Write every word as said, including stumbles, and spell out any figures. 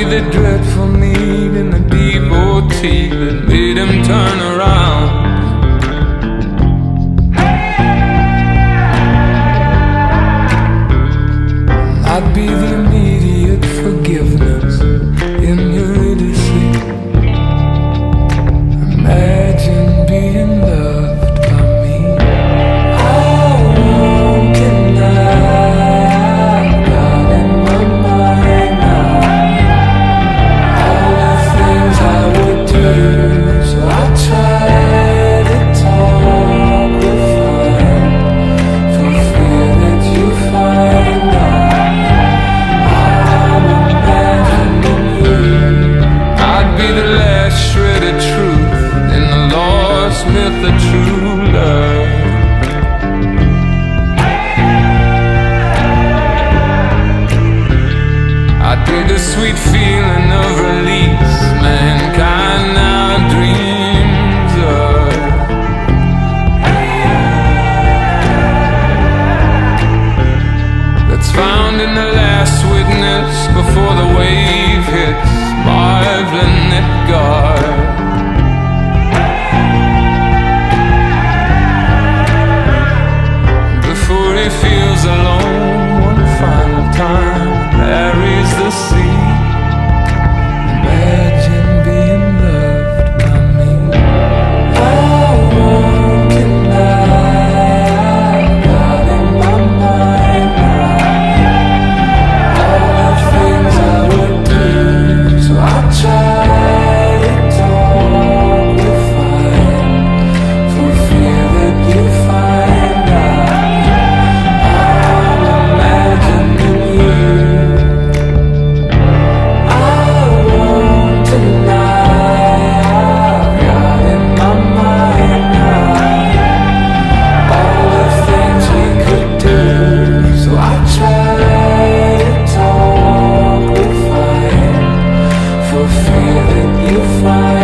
the dreadful need and the devotee that made him turn around. I'd be the immediate forgiveness in your idiocy. Imagine being loved by me. I won't deny I've got in my mind now all the things I would do. So I try to talk refined for fear that you find out I'm imagining you. I'd be the last shred of truth in the lost myth of true love. I'd be the sweet feeling of release mankind now dreams of. That's found in the last witness before the wave hits Marvin at guard. Before he feels alone one final time, marries the sea. Imagine being loved by me. I won't deny I've got in my mind now all the things I would do. So I try to talk refined for fear that you find out I'm imagining you. I won't deny I've got in my mind now all the things we could do. So I try to talk refined for fear that you find